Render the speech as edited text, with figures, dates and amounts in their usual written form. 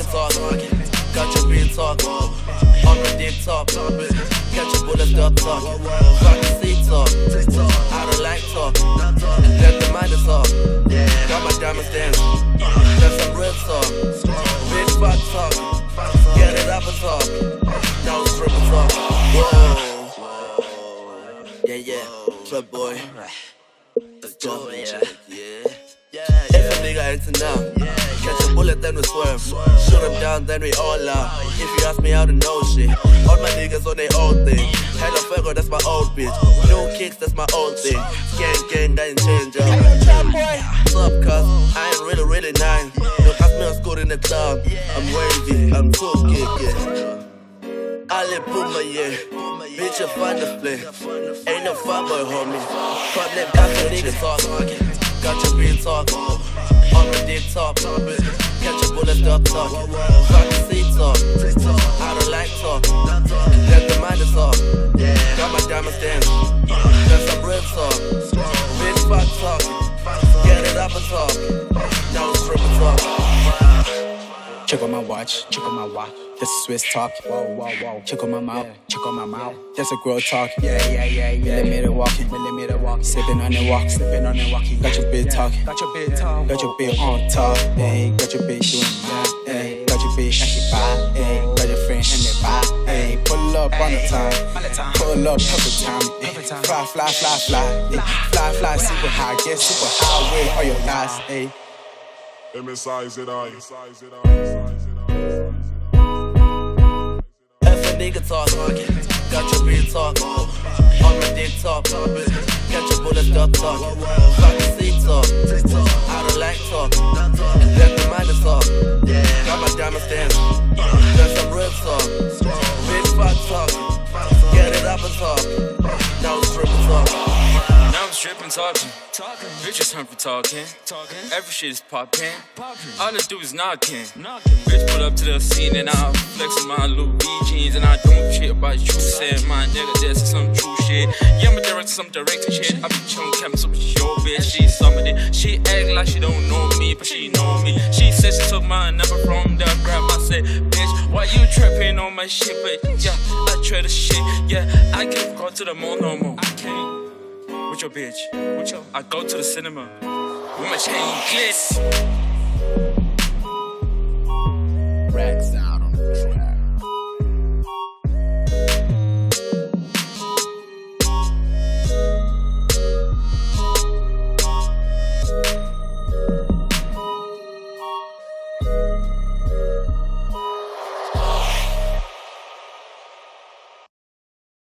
talk, got your real talk. On my dick talk, got your bullets up talk. Got the seat talk, I don't like talk. Let the mind talk. Got my diamonds dance, that's some real talk. Big fuck talk, get it up and talk. Now it's triple talk. Whoa, yeah, trap boy. Let's go, yeah. If a nigga acting now, catch a bullet then we swerve. Shoot him down then we all out. If you ask me how to know shit, all my niggas on their own thing. Hello Fuego, that's my old bitch. No kicks, that's my old thing. Gang, that ain't change, yo. What's up, cuz? I ain't really nice. Don't ask me on school in the club. I'm wavy, I'm too kick, yeah. Ali Puma, yeah. Bitch, you find the flip. Ain't no fuck boy, homie. Fuck them, that's a nigga talk. Got your real talk. On my dick talk. Got your bullets up talk. Got the seat talk. I don't like talk. Let the mind talk. Got my diamonds dance. That's some real talk. Big fuck talk. Get it up and talk. Now it's triple talk. Check on my watch, check on my watch. That's a Swiss talk. Whoa. Check on my mouth, check on my mouth. That's a girl talk. Yeah. Millimeter walking. Sipping on the walk, Got your bitch talking, got your bitch on top. Hey, got your bitch doing that. Hey, got your bitch actually buy. Hey, got your friend and they buy. Hey, pull up on the time, pull up perfect time. Fly. Hey, fly, super high, get super high with all your lies. Hey. MSI. If a nigga talk, got your real talk. On my dick talk, got your bullets up talk. Got the seat talk, I don't like talk. Let the mind talk. Got my diamonds dance, that's some real talk. Big fuck talk, get it up and talk. Now it's triple talk. Now I'm stripping, talking. Bitches hunt for talking. Every shit is popping. All I do is knocking. Bitch pull up to the scene and I flex my Louis jeans and I don't give a shit about you saying my nigga this is some true shit. Yeah, I'm a director, some director shit. I be chillin' camping, so she your bitch. She somebody. She act like she don't know me, but she know me. She said she took my number from the grab. I said, bitch, why you trapping on my shit? But yeah, I try the shit. Yeah, I can't go to the mall no more. I can't. With your bitch, I go to the cinema with my chain glitz.